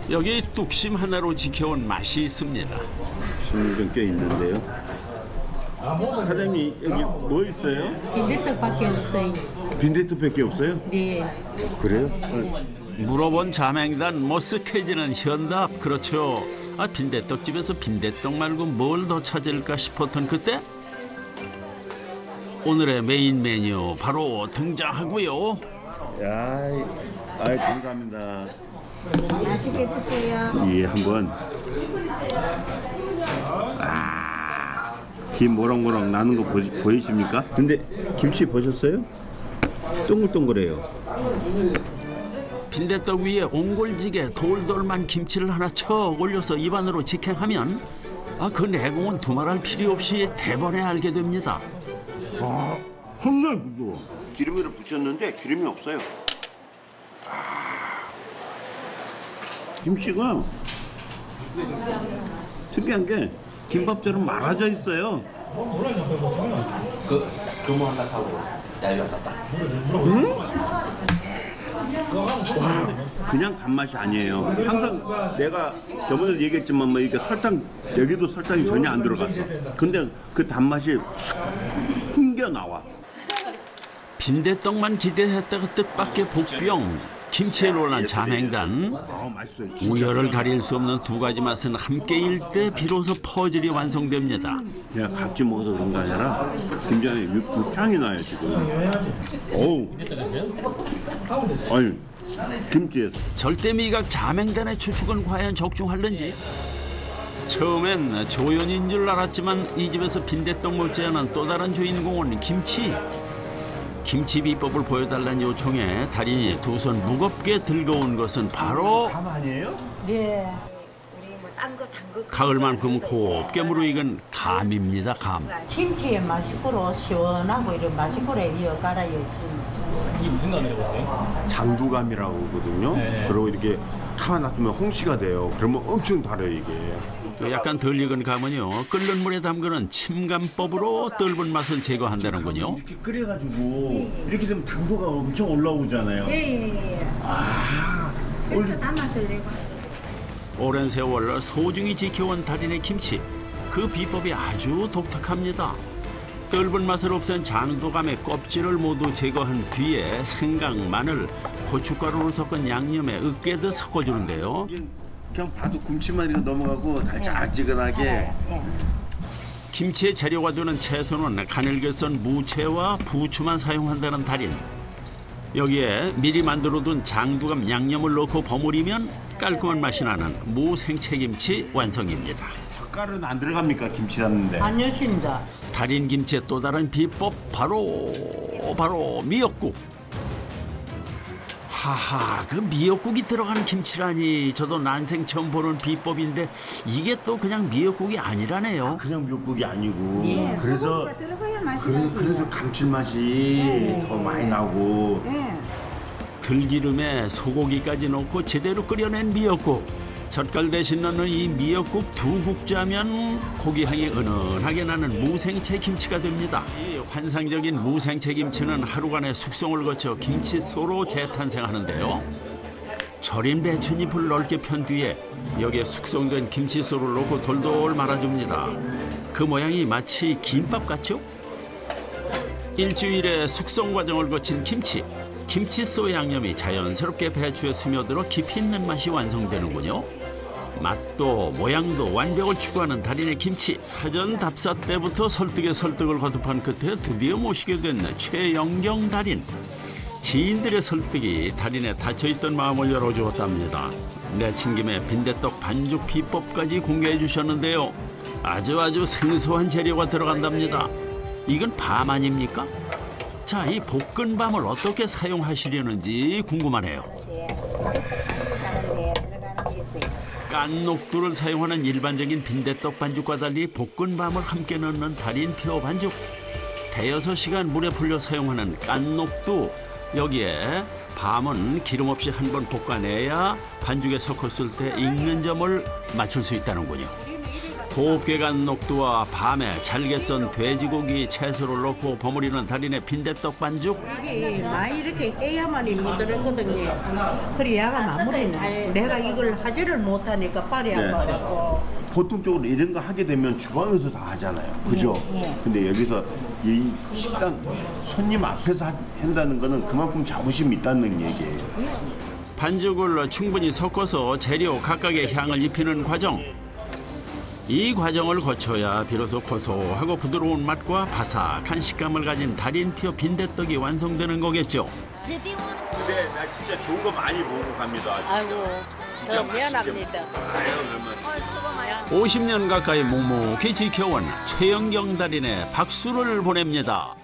여기 뚝심 하나로 지켜온 맛이 있습니다. 숨이 좀 껴 있는데요. 사장님 여기 뭐 있어요? 빈대떡밖에 없어요. 빈대떡밖에 없어요? 네. 그래요? 물어본 자맹단 머쓱해지는 현답. 그렇죠. 빈대떡집에서 빈대떡 말고 뭘 더 찾을까 싶었던 그때 오늘의 메인 메뉴 바로 등장하고요. 감사합니다. 맛있게 드세요. 예, 한번. 김 모락모락 나는 거 보이십니까? 근데 김치 보셨어요? 동글동글해요. 빈대떡 위에 옹골지게 돌돌만 김치를 하나 척 올려서 입안으로 직행하면 그 내공은 두말할 필요 없이 대번에 알게 됩니다. 정말 부드러워. 기름을 붙였는데 기름이 없어요. 김치가 특이한 게 김밥처럼 말아져 있어요. 그뭐 하나 타고 날렸다. 그냥 단맛이 아니에요. 항상 내가 저번에도 얘기했지만 뭐 이렇게 설탕, 여기도 설탕이 전혀 안 들어갔어. 근데 그 단맛이 확 풍겨 나와. 빈대떡만 기대했다가 뜻밖의 복병. 김치에 놀란 자맹단. 맛있어요. 우열을 가릴 수 없는 두 가지 맛은 함께일 때 비로소 퍼즐이 완성됩니다. 내가 같이 먹어서 그런 게 아니라 굉장히 육향이 나요 지금. 어우. 아니 김치에서. 절대 미각 자맹단의 추측은 과연 적중할는지. 처음엔 조연인 줄 알았지만 이 집에서 빈대떡 못지않은 또 다른 주인공은 김치. 김치 비법을 보여달라는 요청에 달인이 두 손 무겁게 들고 온 것은 바로 감 아니에요? 네. 가을만큼 곱게 무르익은 감입니다. 감. 김치의 맛있고로 시원하고 이런 맛있고로 이어 갈아야지. 이게 무슨 감이라고 하세요? 장두감이라고 하거든요. 네. 그리고 이렇게 가만 놔두면 홍시가 돼요. 그러면 엄청 달아요 이게. 약간 덜 익은 감은요 끓는 물에 담그는 침감법으로 떫은 맛을 제거한다는군요. 이렇게 끓여가지고 이렇게 되면 당도가 엄청 올라오잖아요. 예. 그래서 단맛을 내고. 오랜 세월 소중히 지켜온 달인의 김치. 그 비법이 아주 독특합니다. 떫은 맛을 없앤 장도감의 껍질을 모두 제거한 뒤에 생강, 마늘, 고춧가루를 섞은 양념에 으깨듯 섞어주는데요. 그냥 봐도 김치만 이렇게 넘어가고 달짝지근하게. 김치의 재료가 되는 채소는 가늘게 썬 무채와 부추만 사용한다는 달인. 여기에 미리 만들어둔 장두감 양념을 넣고 버무리면 깔끔한 맛이 나는 무생채김치 완성입니다. 젓갈은 안 들어갑니까 김치 담는데? 안 여신다. 달인 김치의 또 다른 비법 바로 미역국. 하하, 그 미역국이 들어가는 김치라니 저도 난생 처음 보는 비법인데 이게 또 그냥 미역국이 아니라네요. 그냥 미역국이 아니고 예, 그래서 소고기가 들어가야 맛이 나지. 그래서 감칠맛이 더 많이 나고. 예. 들기름에 소고기까지 넣고 제대로 끓여낸 미역국. 젓갈 대신 넣는 이 미역국 두 국자면 고기 향이 은은하게 나는 무생채 김치가 됩니다. 이 환상적인 무생채 김치는 하루간의 숙성을 거쳐 김치소로 재탄생하는데요. 절인 배춧잎을 넓게 편 뒤에 여기에 숙성된 김치소를 넣고 돌돌 말아줍니다. 그 모양이 마치 김밥 같죠? 일주일의 숙성 과정을 거친 김치. 김치소 양념이 자연스럽게 배추에 스며들어 깊이 있는 맛이 완성되는군요. 맛도 모양도 완벽을 추구하는 달인의 김치. 사전 답사 때부터 설득에 설득을 거듭한 끝에 드디어 모시게 된 최영경 달인. 지인들의 설득이 달인의 닫혀있던 마음을 열어주었답니다. 내친 김에 빈대떡 반죽 비법까지 공개해 주셨는데요. 아주 생소한 재료가 들어간답니다. 이건 밤 아닙니까? 자, 이 볶은밤을 어떻게 사용하시려는지 궁금하네요. 깐녹두를 사용하는 일반적인 빈대떡 반죽과 달리 볶은밤을 함께 넣는 달인표 반죽. 대여섯 시간 물에 불려 사용하는 깐녹두. 여기에 밤은 기름 없이 한 번 볶아내야 반죽에 섞었을 때 익는 점을 맞출 수 있다는군요. 곱게 간 녹두와 밤에 잘게 썬 돼지고기 채소를 넣고 버무리는 달인의 빈대떡 반죽. 이게 많이 이렇게 깨야만이 못들었거든요. 그래 야가 마무리네. 내가 이걸 하지를 못하니까 빨리 안 받았고. 보통적으로 이런 거 하게 되면 주방에서 다 하잖아요. 그죠? 네. 근데 여기서 이 식당 손님 앞에서 한다는 거는 그만큼 자부심이 있다는 얘기예요. 반죽을 충분히 섞어서 재료 각각의 향을 입히는 과정. 이 과정을 거쳐야 비로소 고소하고 부드러운 맛과 바삭한 식감을 가진 달인티어 빈대떡이 완성되는 거겠죠. 근데 나 진짜 좋은 거 많이 보고 갑니다. 진짜. 아이고, 진짜 미안합니다. 아유, 그러면. 50년 가까이 묵묵히 지켜온 최영경 달인의 박수를 보냅니다.